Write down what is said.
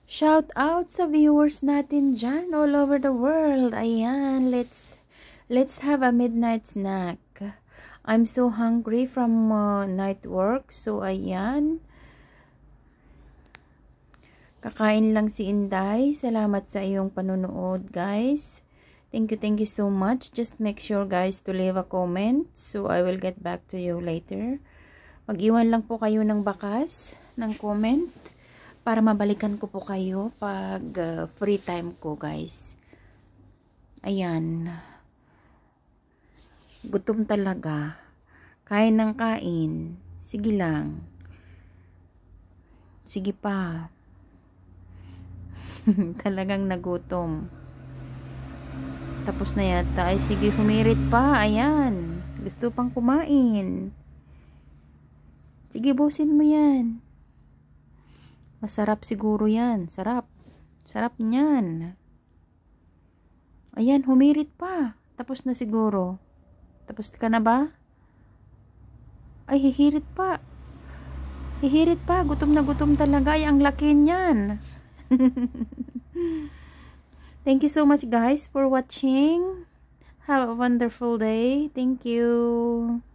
Shout out sa viewers natin dyan all over the world. Ayan, let's have a midnight snack. I'm so hungry from night work. So, ayan. Kakain lang si Inday. Salamat sa iyong panunood, guys. Thank you so much. Just make sure, guys, to leave a comment. So, I will get back to you later. Mag-iwan lang po kayo ng bakas, ng comment, para mabalikan ko po kayo pag free time ko, guys. Ayan. Gutom talaga. Kain ng kain. Sige lang. Sige pa. Talagang nagutom. Tapos na yata. Ay, sige, humirit pa. Ayan. Gusto pang kumain. Sige, busin mo yan. Masarap siguro yan. Sarap. Sarap niyan. Ayan, humirit pa. Tapos na siguro. Tapos ka na ba? Ay, hihirit pa. Hihirit pa. Gutom na gutom talaga. Ay, ang laki niyan. Thank you so much, guys, for watching. Have a wonderful day. Thank you.